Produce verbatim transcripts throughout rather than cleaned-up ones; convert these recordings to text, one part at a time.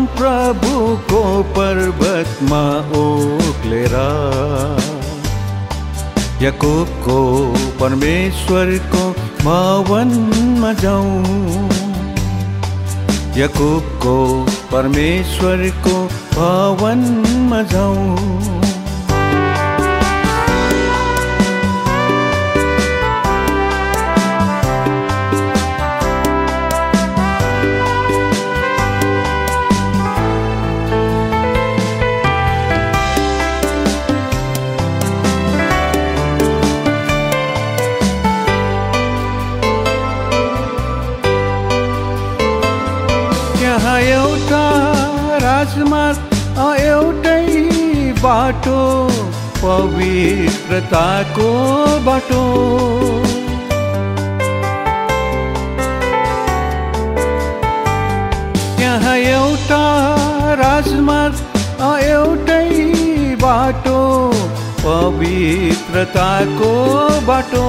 परम प्रभुको पर्वतमा उक्लेर याकूबको परमेश्वरको भवनमा जाऊँ, याकूबको परमेश्वरको भवनमा जाऊँ। यहाँ एउटा राजमार्ग एउटै बाटो, पवित्रताको बाटो। यहाँ एउटा राजमार्ग एउटै बाटो, पवित्रताको बाटो।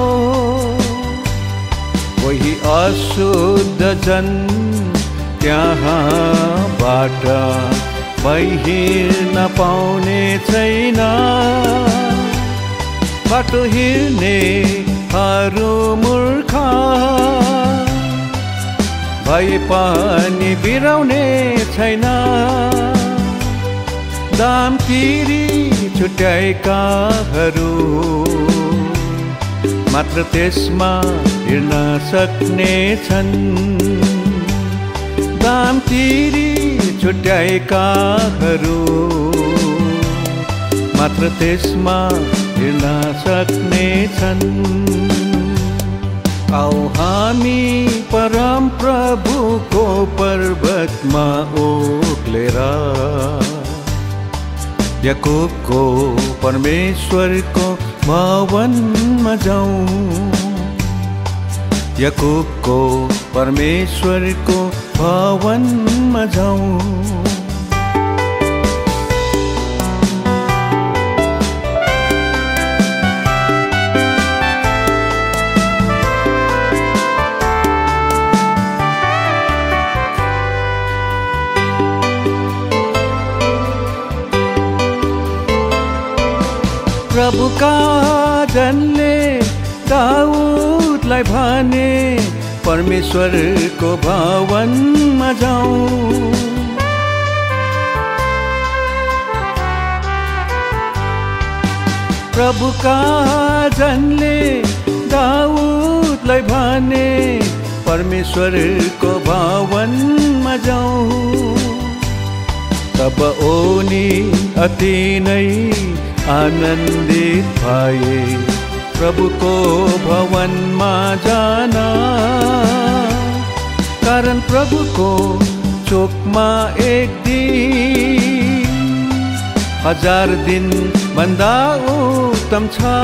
कोही अशुद्ध जन त्यहाँबाट हिँड्न पाउने छैन। बाटो हिँड्नेहरू मूर्ख भए पनि बिराउने छैन। दाम तिरी छुट्याएकाहरू मात्र त्यसमा हिँड्न सक्ने छन्। दाम तिरी छुट्याएकाहरू मात्र त्यसमा हिँड्न सक्ने छन्। आओ हामी परम प्रभुको पर्वतमा उक्लेर याकूबको परमेश्वरको भवनमा जाऊँ, याकूबको परमेश्वरको भवनमा जाऊँ। प्रभुका जनले दाऊदलाई भने परमेश्वरको भवनमा जाऊँ। प्रभुका जनले दाऊदलाई भने परमेश्वरको भवनमा जाऊँ। तब उनी अति नै आनन्दित भए प्रभुको भवनमा जान। कारण प्रभुको चोकमा एक दिन हजार दिन भन्दा उत्तम छ।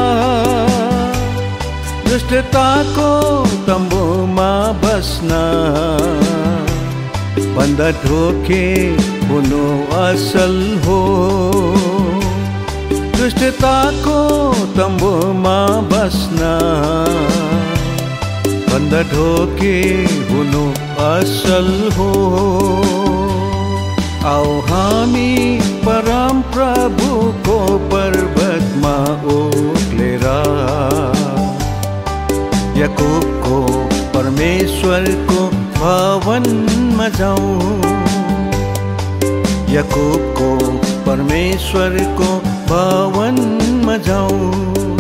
दुष्टताको तम्बुमा बस्न भन्दा ढोके हुनु असल हो। दुष्टताको तम्बुमा बस्न भन्दा ढोके हुनु असल हो। आओ हामी परम प्रभुको पर्वतमा उक्लेर याकूबको परमेश्वरको भवनमा जाऊँ, याकूबको परमेश्वरको भवनमा जाऊँ,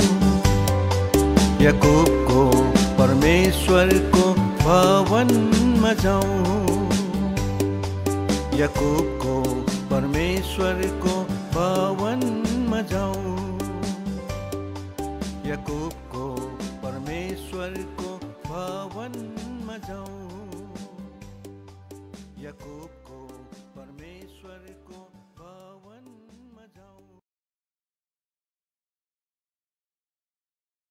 याकूबको परमेश्वरको भवनमा जाऊँ, याकूबको परमेश्वरको भवनमा जाऊँ, याकूबको परमेश्वरको भवनमा जाऊँ, याकूब